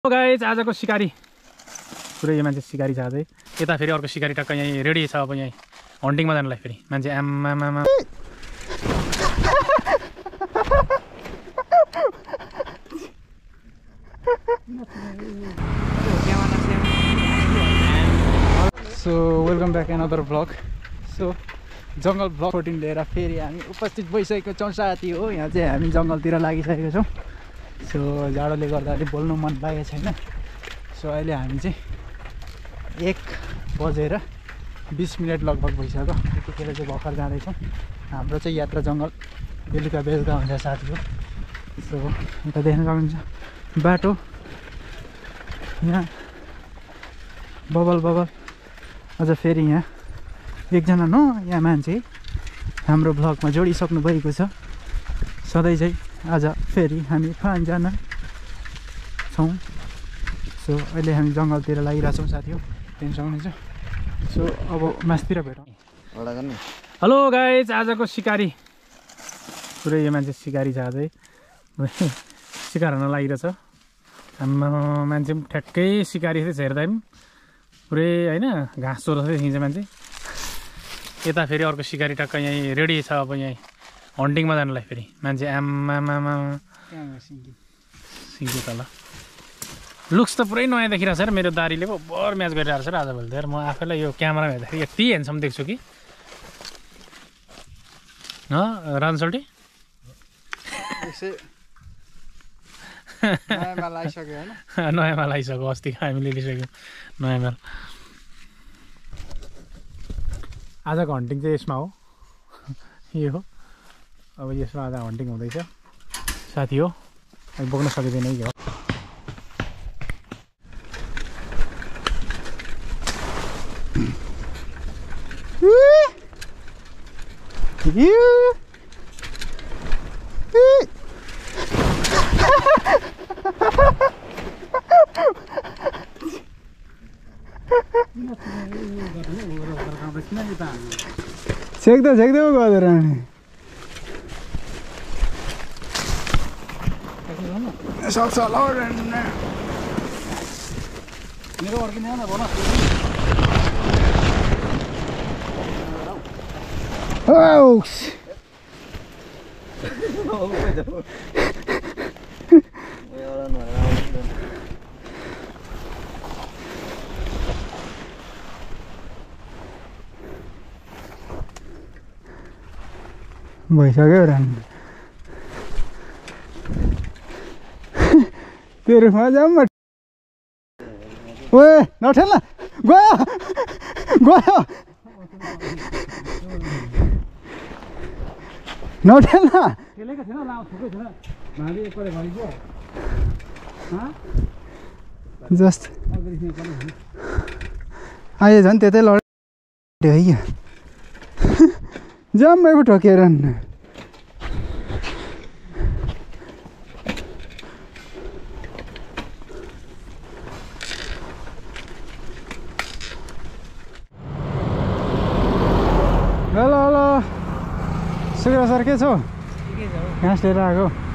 guys आजको सिकारी पुरै यो मान्छे सिकारी छ अझै यता फेरि अर्को सिकारी टक्क यहीँ रेडी छ अब यहीँ हन्टिङमा जानलाई फेरि मान्छे आमामा so welcome back another vlog so jungle vlog 14 लिएर फेरि हामी उपस्थित भइसकेको छौँ साथी हो यहाँ चाहिँ हामी जङ्गलतिर लागिसकेको छौँ सो जाडोले गर्दा अलि बोल्नु मन लागेको छैन सो अहिले हामी चाहिँ 1:20 लगभग भइसक्यो त्यतिखेर चाहिँ भर्खर जाँदैछौँ हाम्रो चाहिँ यात्रा जङ्गल बेलुका हुन्छ साथी हो सो यता देख्न सक्नुहुन्छ बाटो यहाँ बबल अझ फेरि यहाँ एकजना यहाँ मान्छे हाम्रो भ्लगमा जोडिसक्नु भएको छ सधैँ चाहिँ आज फेरि हामी 5जना छौँ सो अहिले हामी जङ्गलतिर लागिरहेछौँ साथी हो देख्न सक्नुहुन्छ सो अब मासतिर भेटौँ हेलो गाइज आजको सिकारी पुरै यो मान्छे सिकारी छ अझै सिकार हान्न लागिरहेछ हाम्रो मान्छे पनि ठ्याक्कै सिकारी चाहिँ हेर्दा पनि पुरै होइन घाँस चोर्दै हिँड्छ मान्छे यता फेरि अर्को सिकारी टक्क यहीँ रेडी छ अब यहीँ हन्टिङमा जानलाई फेरि मान्छे आमामा सिङ्गी तल लुक्स त पुरै नयाँ देखिरहेको छ र मेरो दारीले पो बर म्याच गरिरहेको छ र आजभोलि त म आफैलाई यो क्यामेरामा हेर्दाखेरि यति हेन्डसम देख्छु कि रानसल्टी नयाँ माल आइसक्यो अस्ति हामीले लिइसक्यौँ नयाँ माल आजको हन्टिङ चाहिँ यसमा हो यो हो अब यसमा आज हन्टिङ हुँदैछ साथी हो बोक्न सकिँदैन कि हो छेक्दै गर्दैन सक्छ मेरो अर्किने भन भइसक्यो रान त्यो रुखमा जाऊँ ओए नठेल्न गयो नठेल्न ठेलेको थिएन लाउ थुकै थिएन भाले एकपल्ट भनेको जस्ट आयो झन् त्यतै लड्यो है जम्मै पो ठोकेर हेलो सुक्रा सर के छौ घाँस लिएर आएको